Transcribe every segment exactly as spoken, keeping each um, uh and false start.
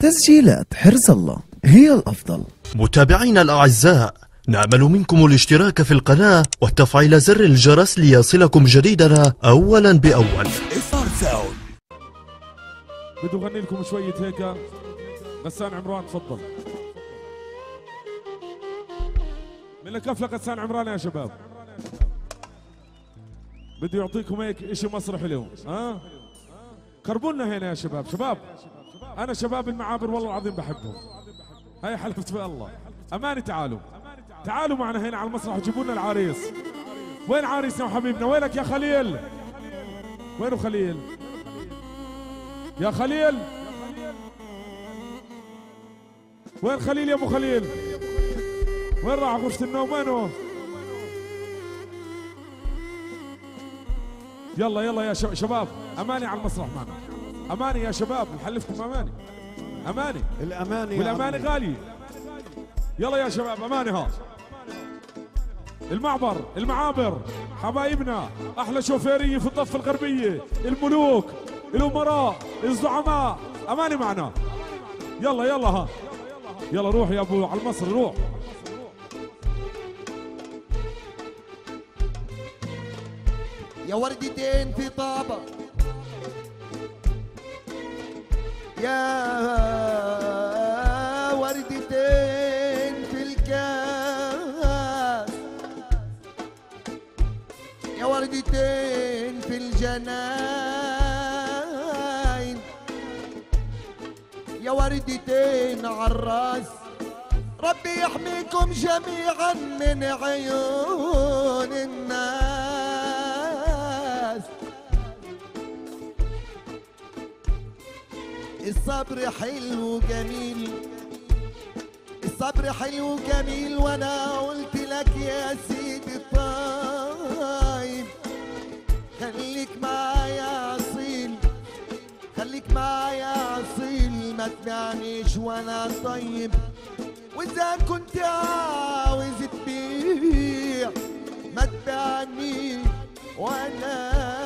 تسجيلات حرز الله هي الأفضل. متابعينا الأعزاء، نأمل منكم الاشتراك في القناة وتفعيل زر الجرس ليصلكم جديدنا أولا بأول. بدي أغني لكم شوية هيك. غسان عمران تفضل. من الكفلة غسان عمران يا شباب. بدي يعطيكم هيك اشي مسرحي لهم. ها؟ قربونا هنا يا شباب. شباب أنا شباب المعابر والله العظيم بحبهم. هاي حلفت في الله. أماني تعالوا. تعالوا معنا هنا على المسرح وجيبوا لنا العريس. وين عريسنا وحبيبنا؟ وينك يا خليل؟ وينه خليل؟ يا خليل؟ وين خليل يا ابو خليل؟ وين راح غرفة النوم؟ وينه؟ يلا يلا يا شباب، اماني على المسرح معنا. اماني يا شباب، نحلفكم اماني. اماني الاماني والاماني غالية. يلا يا شباب اماني. ها المعبر المعابر حبايبنا، احلى شوفيرية في الضفة الغربية، الملوك الامراء الزعماء، اماني معنا. يلا يلا ها يلا روح يا ابو على المصري روح. يا وردتين في طابة، يا وردتين في الكاس، يا وردتين في الجناين، يا وردتين عالراس. ربي يحميكم جميعا من عيون الناس. الصبر حلو وجميل، الصبر حلو وجميل، وانا قلت لك يا سيدي الطيب خليك معايا اصيل، خليك معايا اصيل، ما تبيعنيش وانا طيب. واذا كنت عاوز تبيع ما تبيعني وانا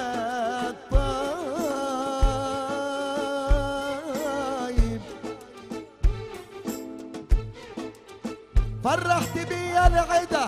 طيب. فرحت بيا العدا،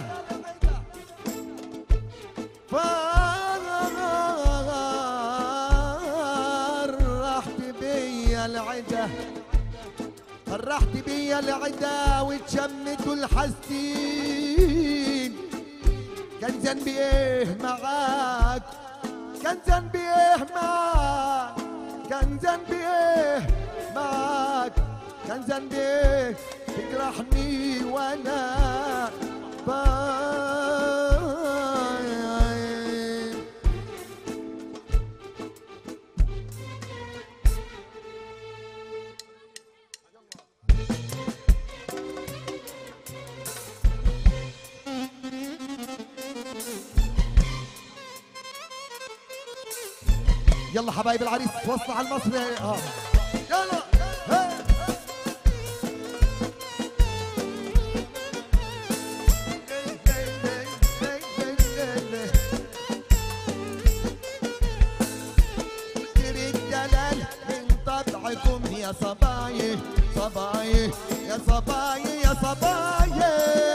فرحت بيا العدا، فرحت بيا العدا وتشمتوا الحسين. كان ذنبي ايه معاك؟ كان ذنبي ايه معاك؟ كان ذنبي ايه معاك؟ كان ذنبي ايه تجرحني وانا باين؟ يلا حبايب العريس وصلوا على المصري. اه يلا الدلال من طبعكم يا صبايا، صبايا يا صبايا يا صبايا.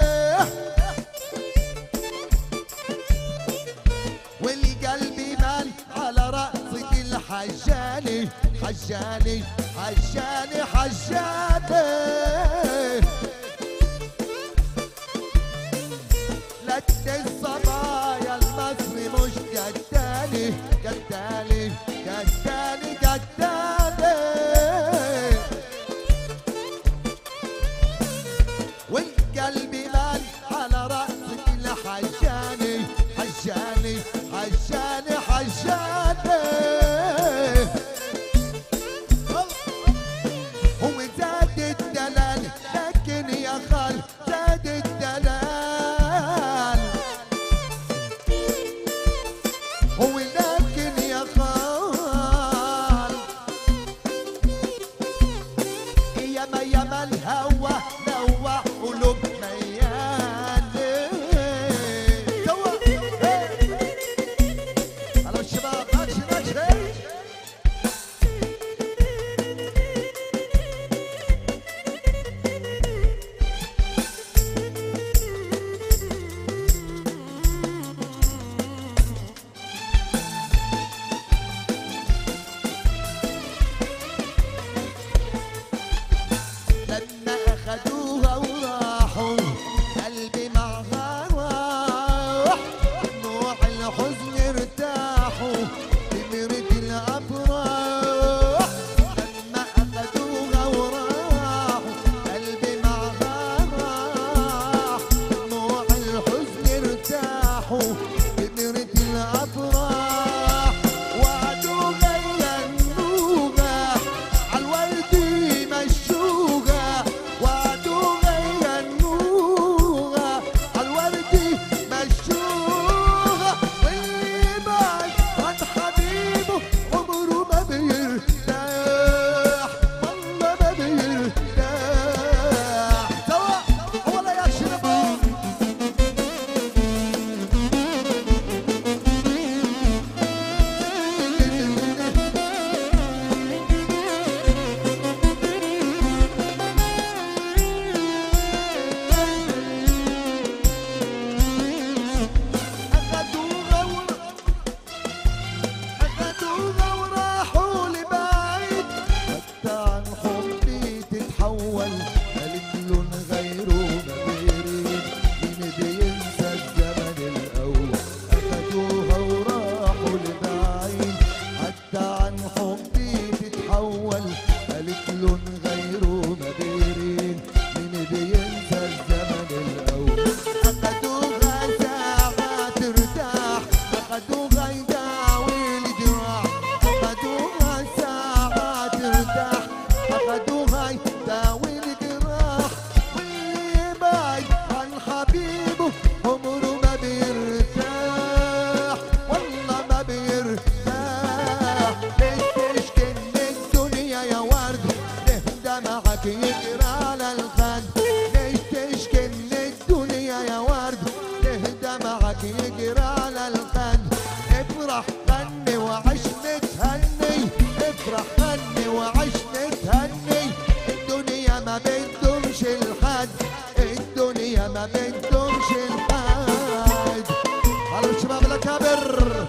والقلب مال على رأسك الحجاني، حجاني حجاني حجاني. لك الصبايا المصري مش قدالي، قدالي قدالي قدالي. والقلب مال على رأسك الحجاني، حجاني حجاني حجاني. هو زاد الدلال لكن يا خال زاد الدلال. هو لكن يا خال ياما ياما الهوى لوى قلوب ميالة. هلا الشباب ماشي ماشي. ما بدهمش الحد، الدنيا ما بدهمش الحد. على الشباب الاكابر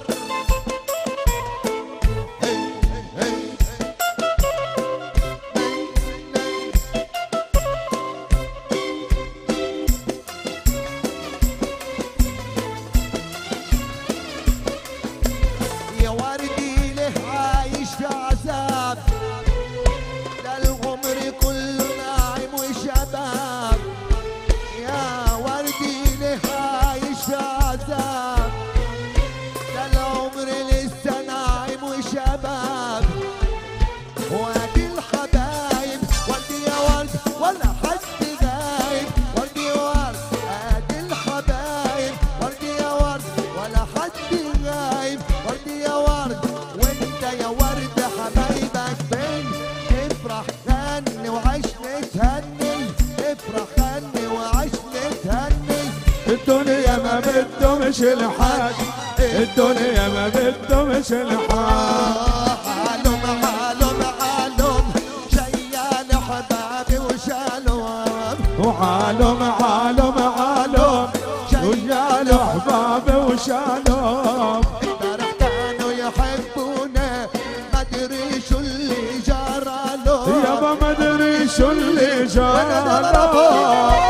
يا وردي له عايش في عذاب، ده العمر كله ناعم وشباب. يا وردي له عايش في عذاب، ده العمر لسه ناعم وشباب. وادي الحبايب وردي يا ورد ولا حد غايب، وردي ورد ادي الحبايب وردي يا ورد ولا حد غايب، وردي يا ورد. وانت يا ورد حبايبك فين؟ افرح غني وعيش نتهني، افرح غني وعيش نتهني. الدنيا ما بدهمش الحد، الدنيا ما بدهمش الحد. حالهم حالهم حالهم شيال حبابي وشالهم، وحالهم حالهم حالهم وشال احبابي وشالهم. امبارح كانوا يحبونا ما ادري شو اللي جرى لهم، يابا ما ادري شو اللي جرى لهم.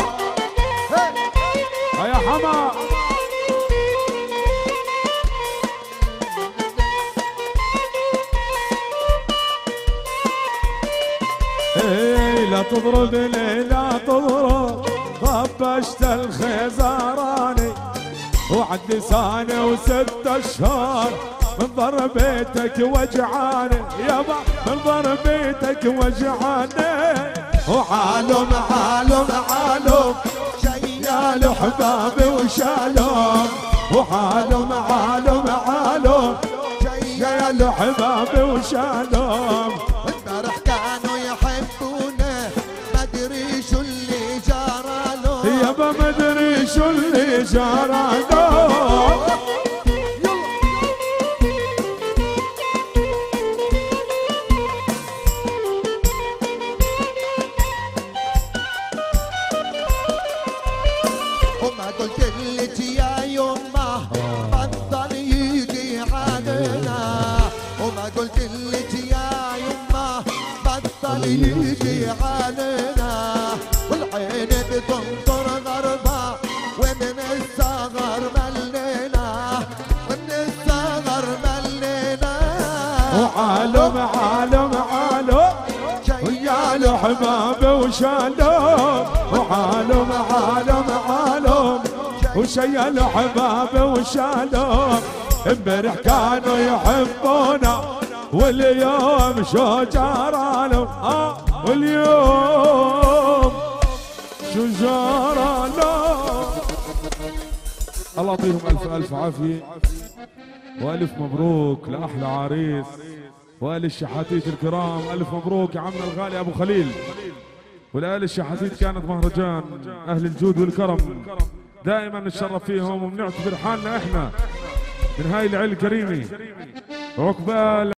يا حما ايه لا تضربني لا تضرب، طبشت الخزراني وعد لساني وست اشهر من ضربيتك وجعاني، يابا من ضربيتك وجعاني. وحالهم حالهم حالهم شيال احبابي وشالهم، وحالهم حالهم حالهم شيال احبابي وشالهم. امبارح كانوا يحبونا ما ادري شو اللي جرى لهم، يابا ما ادري شو اللي جرى لهم. وما قلت لك يا يمه بطل يجي علينا، وما قلت لك يا يمه بطل يجي علينا. والعين بتنظر غربة ومن الصغر ملينا، ومن الصغر ملينا. وحالهم حالهم حالهم ويا الاحباب وشالهم، وحالهم حالهم حالهم وشيا الاحباب وشالهم. امبارح كانوا يحبونا واليوم شو جرى لهم، اه واليوم شو جرى لهم. الله يعطيهم الف الف عافيه والف مبروك لاحلى عريس وآل الشحاتيت الكرام. ألف مبروك يا عمنا الغالي أبو خليل. والآل الشحاتيت كانت مهرجان أهل الجود والكرم، دائما نتشرف فيهم وبنعتبر حالنا إحنا من هاي العيلة الكريمة. عقبال